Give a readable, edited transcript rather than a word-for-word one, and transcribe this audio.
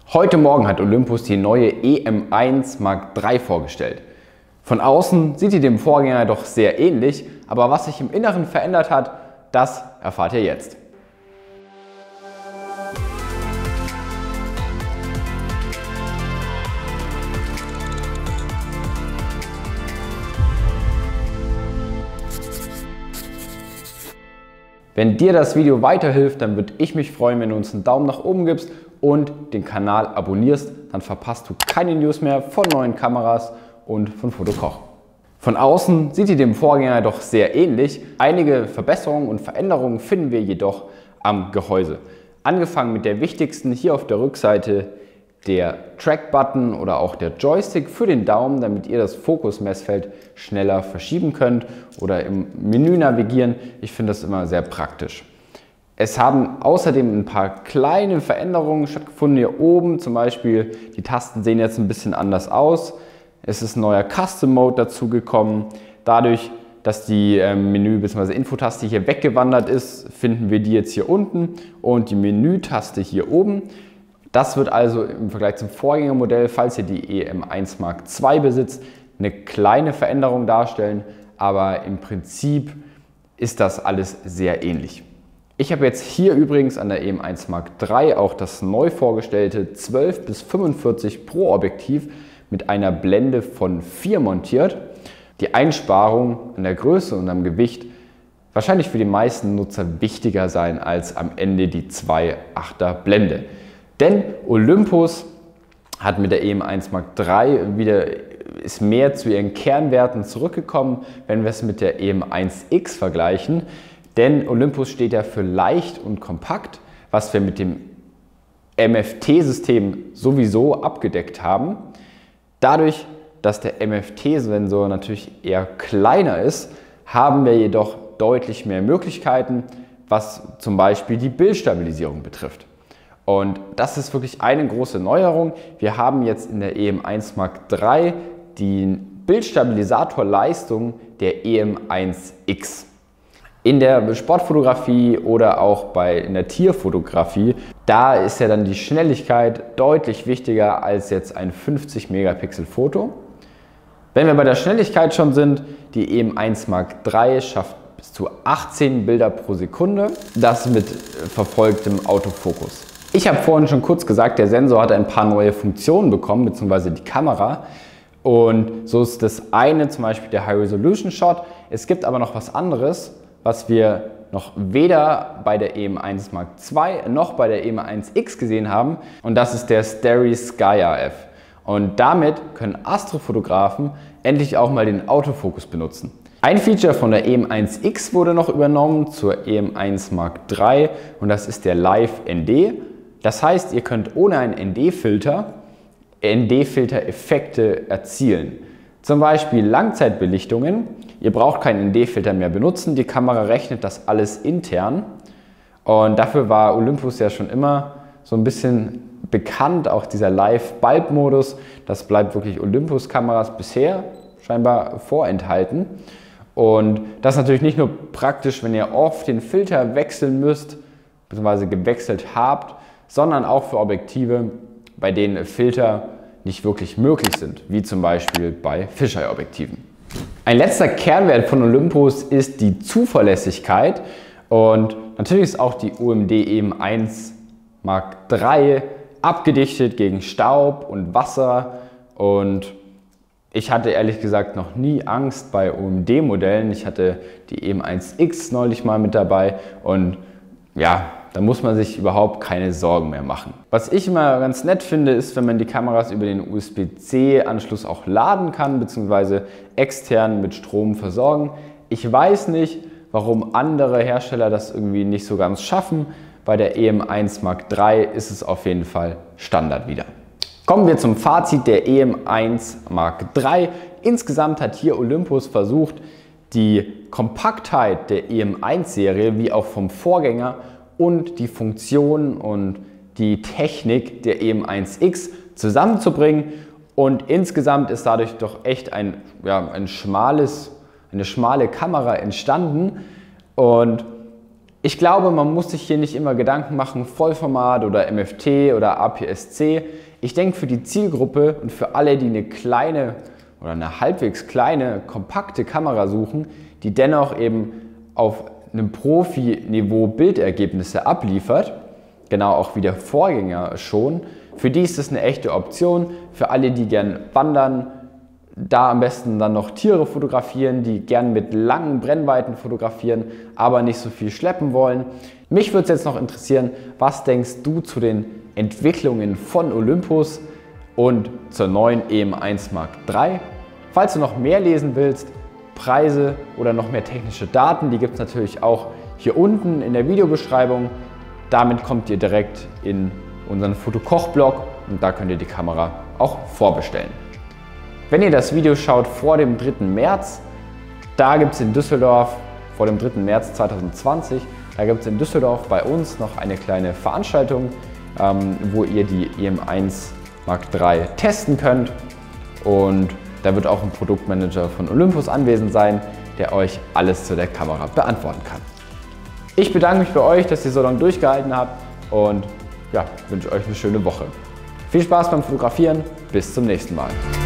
Heute Morgen hat Olympus die neue EM1 Mark III vorgestellt. Von außen sieht die dem Vorgänger doch sehr ähnlich, aber was sich im Inneren verändert hat, das erfahrt ihr jetzt. Wenn dir das Video weiterhilft, dann würde ich mich freuen, wenn du uns einen Daumen nach oben gibst und den Kanal abonnierst. Dann verpasst du keine News mehr von neuen Kameras und von Fotokoch. Von außen sieht die dem Vorgänger doch sehr ähnlich. Einige Verbesserungen und Veränderungen finden wir jedoch am Gehäuse. Angefangen mit der wichtigsten hier auf der Rückseite, der Track-Button oder auch der Joystick für den Daumen, damit ihr das Fokusmessfeld schneller verschieben könnt oder im Menü navigieren. Ich finde das immer sehr praktisch. Es haben außerdem ein paar kleine Veränderungen stattgefunden. Hier oben zum Beispiel, die Tasten sehen jetzt ein bisschen anders aus. Es ist ein neuer Custom Mode dazugekommen. Dadurch, dass die Menü- bzw. Infotaste hier weggewandert ist, finden wir die jetzt hier unten und die Menütaste hier oben. Das wird also im Vergleich zum Vorgängermodell, falls ihr die EM1 Mark II besitzt, eine kleine Veränderung darstellen, aber im Prinzip ist das alles sehr ähnlich. Ich habe jetzt hier übrigens an der EM1 Mark III auch das neu vorgestellte 12 bis 45 Pro Objektiv mit einer Blende von 4 montiert. Die Einsparung an der Größe und am Gewicht wahrscheinlich für die meisten Nutzer wichtiger sein als am Ende die 2,8er Blende. Denn Olympus hat mit der EM1 Mark III ist mehr zu ihren Kernwerten zurückgekommen, wenn wir es mit der EM1X vergleichen. Denn Olympus steht ja für leicht und kompakt, was wir mit dem MFT-System sowieso abgedeckt haben. Dadurch, dass der MFT-Sensor natürlich eher kleiner ist, haben wir jedoch deutlich mehr Möglichkeiten, was zum Beispiel die Bildstabilisierung betrifft. Und das ist wirklich eine große Neuerung. Wir haben jetzt in der EM1 Mark III die Bildstabilisatorleistung der EM1X. In der Sportfotografie oder auch in der Tierfotografie, da ist ja dann die Schnelligkeit deutlich wichtiger als jetzt ein 50 Megapixel Foto. Wenn wir bei der Schnelligkeit schon sind, die EM1 Mark III schafft bis zu 18 Bilder pro Sekunde, das mit verfolgtem Autofokus. Ich habe vorhin schon kurz gesagt, der Sensor hat ein paar neue Funktionen bekommen, beziehungsweise die Kamera. Und so ist das eine zum Beispiel der High Resolution Shot. Es gibt aber noch was anderes, was wir noch weder bei der EM1 Mark II noch bei der EM1X gesehen haben. Und das ist der Starry Sky AF. Und damit können Astrofotografen endlich auch mal den Autofokus benutzen. Ein Feature von der EM1X wurde noch übernommen zur EM1 Mark III und das ist der Live ND. Das heißt, ihr könnt ohne einen ND-Filter-Effekte erzielen. Zum Beispiel Langzeitbelichtungen. Ihr braucht keinen ND-Filter mehr benutzen. Die Kamera rechnet das alles intern. Und dafür war Olympus ja schon immer so ein bisschen bekannt, auch dieser Live-Bulb-Modus. Das bleibt wirklich Olympus-Kameras bisher scheinbar vorenthalten. Und das ist natürlich nicht nur praktisch, wenn ihr oft den Filter wechseln müsst, bzw. gewechselt habt, sondern auch für Objektive, bei denen Filter nicht wirklich möglich sind, wie zum Beispiel bei Fisheye-Objektiven. Ein letzter Kernwert von Olympus ist die Zuverlässigkeit und natürlich ist auch die OMD EM1 Mark III abgedichtet gegen Staub und Wasser und ich hatte ehrlich gesagt noch nie Angst bei OMD-Modellen. Ich hatte die EM1X neulich mal mit dabei und ja, da muss man sich überhaupt keine Sorgen mehr machen. Was ich immer ganz nett finde, ist, wenn man die Kameras über den USB-C-Anschluss auch laden kann, beziehungsweise extern mit Strom versorgen. Ich weiß nicht, warum andere Hersteller das irgendwie nicht so ganz schaffen. Bei der EM1 Mark III ist es auf jeden Fall Standard wieder. Kommen wir zum Fazit der EM1 Mark III. Insgesamt hat hier Olympus versucht, die Kompaktheit der EM1-Serie wie auch vom Vorgänger und die Funktionen und die Technik der EM1X zusammenzubringen und insgesamt ist dadurch doch echt eine schmale Kamera entstanden und Ich glaube, man muss sich hier nicht immer Gedanken machen, Vollformat oder MFT oder APS-C. Ich denke, für die Zielgruppe und für alle, die eine kleine oder eine halbwegs kleine, kompakte Kamera suchen, die dennoch eben auf einem Profi-Niveau Bildergebnisse abliefert, genau auch wie der Vorgänger schon, für die ist es eine echte Option. Für alle, die gern wandern, da am besten dann noch Tiere fotografieren, die gern mit langen Brennweiten fotografieren, aber nicht so viel schleppen wollen. Mich würde es jetzt noch interessieren, was denkst du zu den Entwicklungen von Olympus und zur neuen EM1 Mark III? Falls du noch mehr lesen willst, Preise oder noch mehr technische Daten, die gibt es natürlich auch hier unten in der Videobeschreibung. Damit kommt ihr direkt in unseren Fotokoch-Blog und da könnt ihr die Kamera auch vorbestellen. Wenn ihr das Video schaut vor dem 3. März, da gibt es in Düsseldorf, vor dem 3. März 2020, da gibt es in Düsseldorf bei uns noch eine kleine Veranstaltung, wo ihr die EM1 Mark III testen könnt, und da wird auch ein Produktmanager von Olympus anwesend sein, der euch alles zu der Kamera beantworten kann. Ich bedanke mich bei euch, dass ihr so lange durchgehalten habt, und ja, wünsche euch eine schöne Woche. Viel Spaß beim Fotografieren, bis zum nächsten Mal.